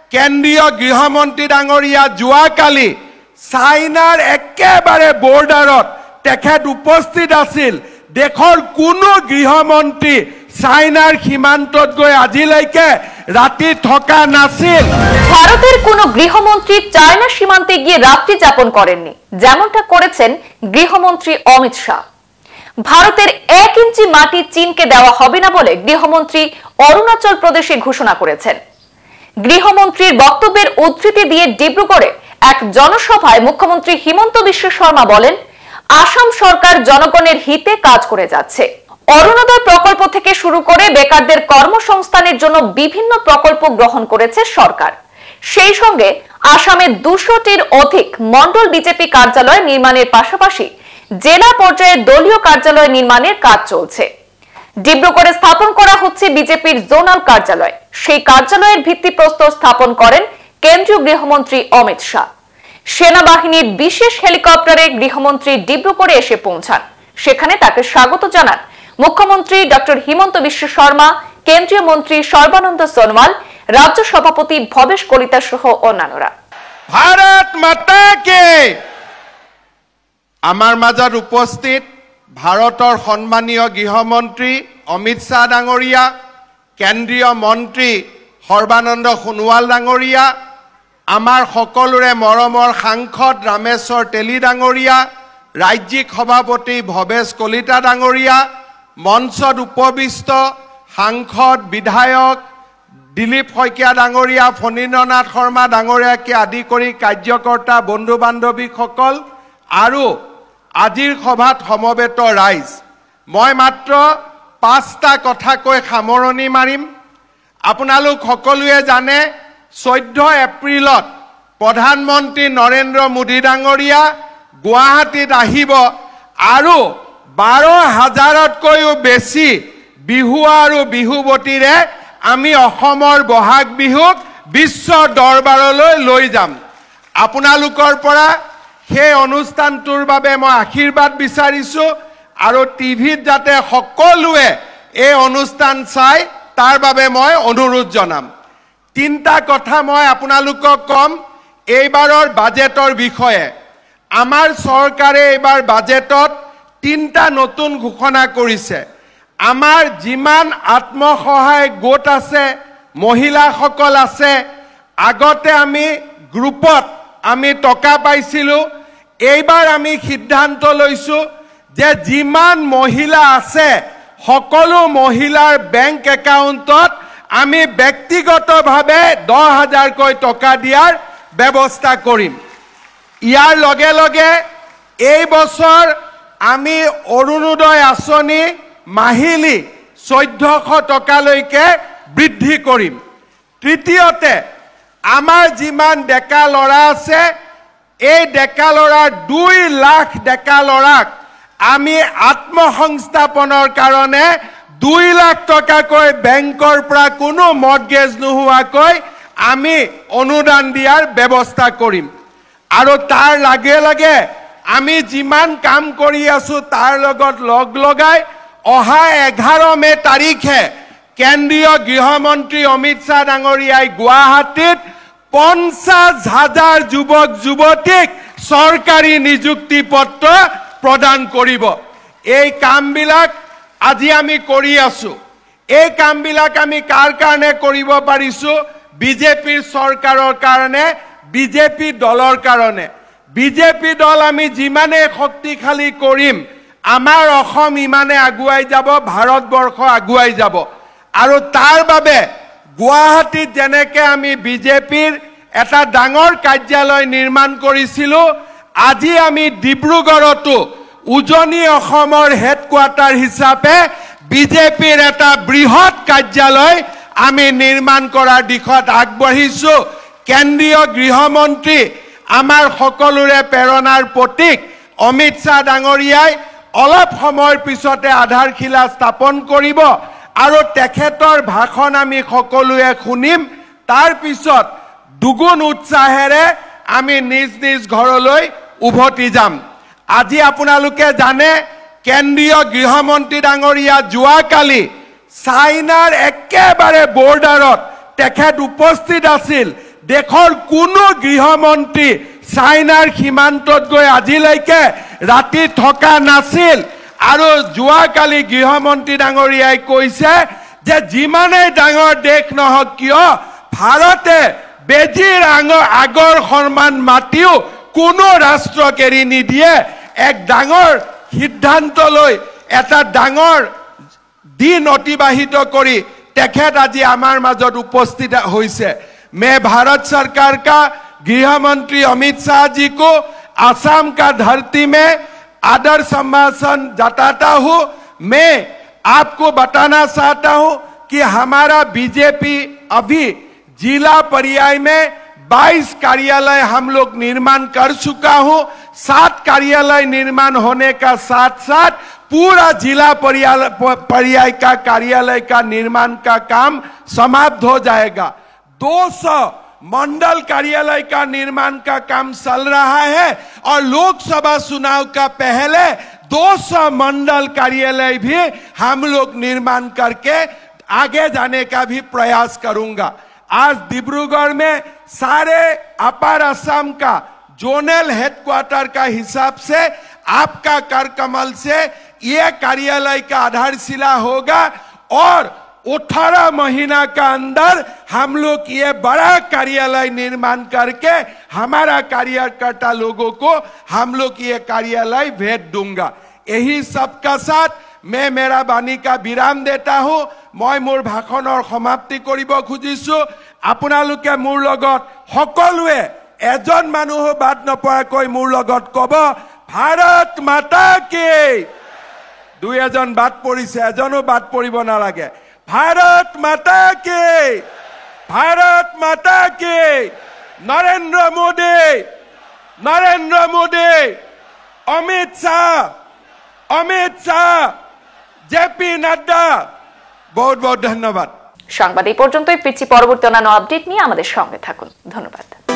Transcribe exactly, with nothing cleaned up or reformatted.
কেন্দ্ৰীয় গৃহমন্ত্ৰী ডাঙৰীয়া যোৱাকালি চাইনাৰ একেবাৰে বৰ্ডাৰত তেখেত উপস্থিত আছিল। দেশৰ কোনো গৃহমন্ত্ৰী চাইনার সীমান্তত গৈ আজিলৈকে রাতে থকা নাছিল। ভারতের কোনো গৃহমন্ত্রী চায়না সীমান্তে গিয়ে রাত্রি যাপন করেননি, যেমনটা করেছেন গৃহমন্ত্রী অমিত শাহ। ভারতের এক ইঞ্চি মাটি চীনকে দেওয়া হবে না বলে গৃহমন্ত্রী অরুণাচল প্রদেশে ঘোষণা করেছেন। গৃহমন্ত্রীর বক্তব্যের উদ্ধৃতি দিয়ে ডিব্রুগড়ে এক জনসভায় মুখ্যমন্ত্রী হিমন্ত বিশ্ব শর্মা বলেন, আসাম সরকার জনগণের হিতে কাজ করে যাচ্ছে। অরুণোদয় প্রকল্প থেকে শুরু করে বেকারদের কর্মসংস্থানের জন্য বিভিন্ন প্রকল্প গ্রহণ করেছে সরকার। সেই সঙ্গে আসামে দুশোটির অধিক মন্ডল বিজেপি কার্যালয় নির্মাণের পাশাপাশি জেলা পর্যায়ে দলীয় কার্যালয় নির্মাণের কাজ চলছে। ডিব্রুগড়ে স্থাপন করা হচ্ছে বিজেপির জোনাল কার্যালয়। সেই কার্যালয়ের ভিত্তিপ্রস্তর স্থাপন করেন কেন্দ্রীয় গৃহমন্ত্রী অমিত শাহ। সেনাবাহিনীর বিশেষ হেলিকপ্টারে গৃহমন্ত্রী ডিব্রুগড়ে এসে পৌঁছান। সেখানে তাকে স্বাগত জানান মুখ্যমন্ত্রী ডক্টর হিমন্ত বিশ্ব শর্মা, কেন্দ্রীয় মন্ত্রী সর্বানন্দ সোনোয়াল, রাজ্য সভাপতি ভবেশ কলিতা সহ অন্যান্যরা। ভারত মাতা কে। আমার মাজত উপস্থিত ভারতের সম্মানীয় গৃহমন্ত্রী অমিত শাহ ডাঙরিয়া, কেন্দ্রীয় মন্ত্রী সর্বানন্দ সোনোৱাল ডাঙরিয়া, আমার সকলোৰে মৰমৰ সাংসদ ৰামেশ্বৰ তেলী ডাঙরিয়া, ৰাজ্যিক সভাপতি ভবেশ কলিতা ডাঙরিয়া, মঞ্চত উপবিষ্ট সাংসদ বিধায়ক দিলীপ শইকীয়া ডাঙরিয়া, ফণীন্দ্ৰনাথ শৰ্মা ডাঙৰীয়াকে আদি কৰি কাৰ্যকৰ্তা বন্ধু বান্ধৱীসকল আৰু আজিৰ সভাত সমবেত ৰাইজ, মই মাত্ৰ পাঁচটা কথা কৈ সামৰণি মাৰিম। আপোনালোক সকলোৱে জানে চৈধ্য এপ্ৰিলত প্ৰধানমন্ত্ৰী নৰেন্দ্ৰ মোদী ডাঙৰীয়া গুৱাহাটীত আহিব আৰু বাৰ হাজাৰতকৈও বেছি বিহু আৰু বিহুৱতীৰে আমি অসমৰ বহাগ বিহুক বিশ্ব দৰবাৰলৈ লৈ যাম। আপোনালোকৰ পৰা সেই অনুষ্ঠানটোৰ বাবে মই আশীৰ্বাদ বিচাৰিছো আৰু টিভিত যাতে সকলোৱে এই অনুষ্ঠান চাই তাৰ বাবে মই অনুৰোধ জনাম। তিনিটা কথা মই আপোনালোকক কম এইবাৰৰ বাজেটৰ বিষয়ে। আমাৰ চৰকাৰে এইবাৰ বাজেটত তিনিটা নতুন ঘোষণা কৰিছে। আমাৰ যিমান আত্মসহায়ক গোট আছে, মহিলাসকল আছে, আগতে আমি গ্ৰুপত আমি টকা পাইছিলোঁ। এইবাৰ আমি সিদ্ধান্ত লৈছোঁ যে যিমান মহিলা আছে সকলো মহিলাৰ বেংক একাউণ্টত আমি ব্যক্তিগতভাৱে দহ হাজাৰকৈ টকা দিয়াৰ ব্যৱস্থা কৰিম। ইয়াৰ লগে লগে এই বছৰ আমি অৰুণোদয় আঁচনি মাহিলী চৈধ্যশ টকালৈকে বৃদ্ধি কৰিম। তৃতীয়তে আমাৰ যিমান ডেকা ল'ৰা আছে, এই ডেকা ল'ৰাৰ দুই লাখ ডেকা ল'ৰাক আমি আত্মসংস্থাপনৰ কাৰণে দুই লাখ টকাকৈ বেংকৰ পৰা কোনো মৰ্টগেজ নোহোৱাকৈ আমি অনুদান দিয়াৰ ব্যৱস্থা কৰিম। আৰু তাৰ লগে লগে আমি যিমান কাম কৰি আছো তাৰ লগত লগ লগাই অহা এঘাৰ মে তাৰিখে কেন্দ্ৰীয় গৃহমন্ত্ৰী অমিত শাহ ডাঙৰীয়াই গুৱাহাটীত পঞ্চাছ হাজাৰ যুৱক যুৱতীক চৰকাৰী নিযুক্তি পত্ৰ প্ৰদান কৰিব। এই কামবিলাক আজি আমি কৰি আছো। এই কামবিলাক আমি কাৰ কাৰণে কৰিব পাৰিছো? বিজেপিৰ চৰকাৰৰ কাৰণে, বিজেপি দলৰ কাৰণে। বিজেপি দল আমি যিমানে শক্তিশালী কৰিম, আমাৰ অসম ইমানে আগুৱাই যাব, ভাৰতবৰ্ষ আগুৱাই যাব। আৰু তাৰ বাবে গুৱাহাটীত যেনেকৈ আমি বিজেপিৰ এটা ডাঙৰ কাৰ্যালয় নিৰ্মাণ কৰিছিলোঁ, আজি আমি ডিব্ৰুগড়তো উজনি অসমৰ হেডকোৱাৰ্টাৰ হিচাপে বিজেপিৰ এটা বৃহৎ কাৰ্যালয় আমি নিৰ্মাণ কৰাৰ দিশত আগবাঢ়িছোঁ। কেন্দ্ৰীয় গৃহমন্ত্ৰী আমাৰ সকলোৰে প্ৰেৰণাৰ প্ৰতীক অমিত শাহ ডাঙৰীয়াই অলপ সময়ৰ পিছতে আধাৰশিলা স্থাপন কৰিব আৰু তেখেতৰ ভাষণ আমি সকলোৱে শুনিম। তাৰ পিছত দুগুণ উৎসাহেৰে আমি নিজ নিজ ঘৰলৈ উভতি যাম। আজি আপোনালোকে জানে কেন্দ্ৰীয় গৃহমন্ত্ৰী ডাঙৰীয়া যোৱাকালি চাইনাৰ একেবাৰে বৰ্ডাৰত তেখেত উপস্থিত আছিল। দেশৰ কোনো গৃহমন্ত্ৰী চাইনাৰ সীমান্তত গৈ আজিলৈকে ৰাতি থকা নাছিল আৰু যোৱাকালি গৃহমন্ত্ৰী ডাঙৰীয়াই কৈছে যে যিমানেই ডাঙৰ দেশ নহওক কিয় ভাৰতে বেজিৰ আগৰ সন্মান মাতিও কোনো ৰাষ্ট্ৰক এৰি নিদিয়ে এক ডাঙৰ সিদ্ধান্ত লৈ এটা ডাঙৰ दिन अतिबाहित करी तेखेत आज आमार मजत उपस्थित होइसे। मैं भारत सरकार का गृह मंत्री अमित शाह जी को आसाम का धरती में आदर संभाषण जताता हूँ। मैं आपको बताना चाहता हूँ कि हमारा बीजेपी अभी जिला पर्याय में बाईस कार्यालय हम लोग निर्माण कर चुका हूँ। सात कार्यालय निर्माण होने का साथ साथ पूरा जिला पर्याय का कार्यालय का निर्माण का काम समाप्त हो जाएगा। दो सौ मंडल कार्यालय का निर्माण का काम चल रहा है और लोकसभा चुनाव का पहले दो सौ मंडल कार्यालय भी हम लोग निर्माण करके आगे जाने का भी प्रयास करूंगा। आज डिब्रूगढ़ में सारे अपर असम का जोनल हेडक्वार्टर का हिसाब से आपका करकमल से ये कार्यालय का आधारशिला होगा और अठारह महीना का अंदर हम लोग ये बड़ा कार्यालय निर्माण करके हमारा कार्यकर्ता लोगों को हम लोग ये कार्यालय भेज दूंगा। यही सबका साथ मैं मेरा वाणी का विराम देता हूँ। मैं मोर भाषणर समाप्ति करिब खुजिछु। आपनालोके मोर लगत सकलोए एजन मानुह बात नपराকৈ मोर लगत कब भारत माता की। दुई एजन बात परिছে एजनो बात परिब नालागे। भारत माता की, भारत माता की। नरेंद्र मोदी, नरेंद्र मोदी, अमित शाह, अमित शाह, जेपी नड्डा। बहुत बहुत धन्यवाद। সংবাদ এই পর্যন্তই। ফিরছি পরবর্তী অন্যান্য আপডেট নিয়ে। আমাদের সঙ্গে থাকুন। ধন্যবাদ।